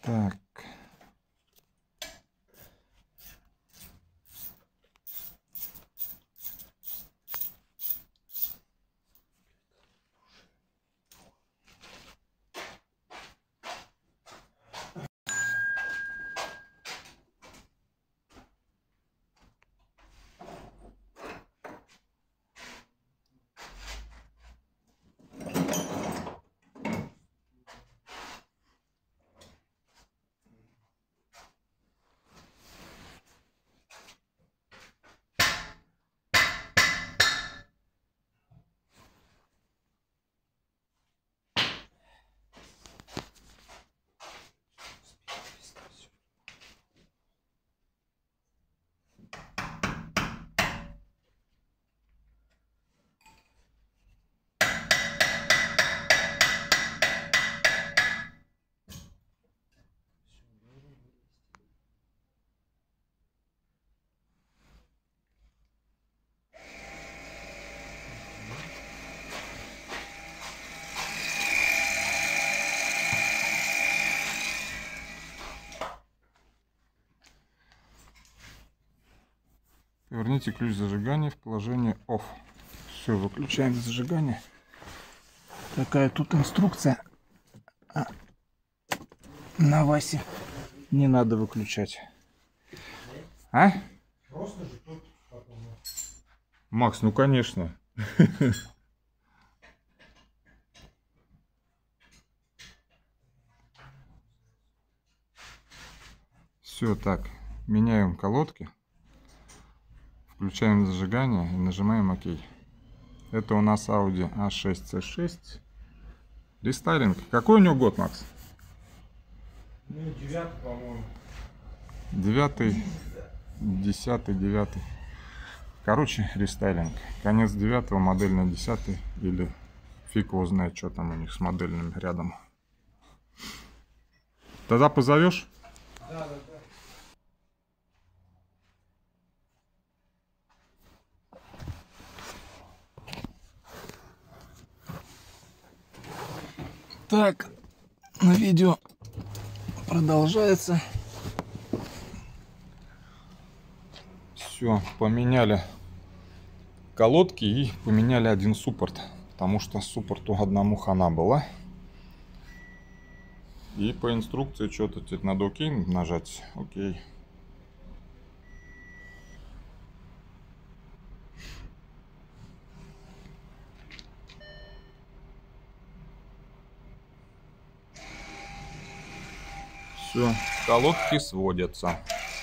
Так. Поверните ключ зажигания в положение OFF. Все, выключаем зажигание. Такая тут инструкция. На Васе не надо выключать. А? Просто же тут потом. Макс, ну конечно. Все, так, меняем колодки. Включаем зажигание и нажимаем ОК. Это у нас Audi A6C6. Рестайлинг. Какой у него год, Макс? Ну, 9, по-моему. 9, 10, 9. Короче, рестайлинг. Конец 9, модель на 10. Или фиг его знает, что там у них с модельным рядом. Тогда позовешь? Да. Так, на видео продолжается. Все, поменяли колодки и поменяли один суппорт, потому что суппорту одному хана была. И по инструкции что-то надо ОК нажать. Окей. Все, колодки сводятся.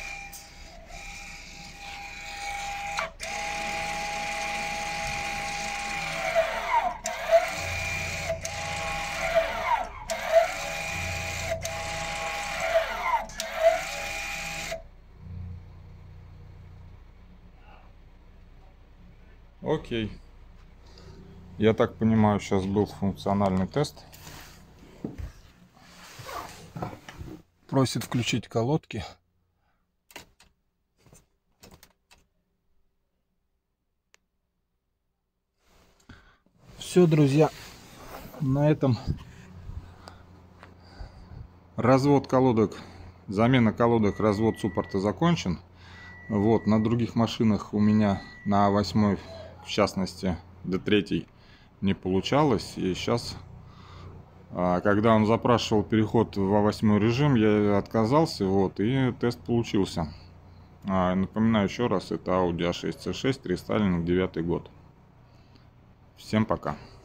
Окей. Я так понимаю, сейчас был функциональный тест. Просит включить колодки. Все, друзья, на этом развод колодок, замена колодок, развод суппорта закончен. Вот, на других машинах у меня на А8, в частности, D3 не получалось. И сейчас, когда он запрашивал переход в А8 режим, я отказался, вот, и тест получился. Напоминаю еще раз, это Audi A6C6, рестайлинг 9 год. Всем пока.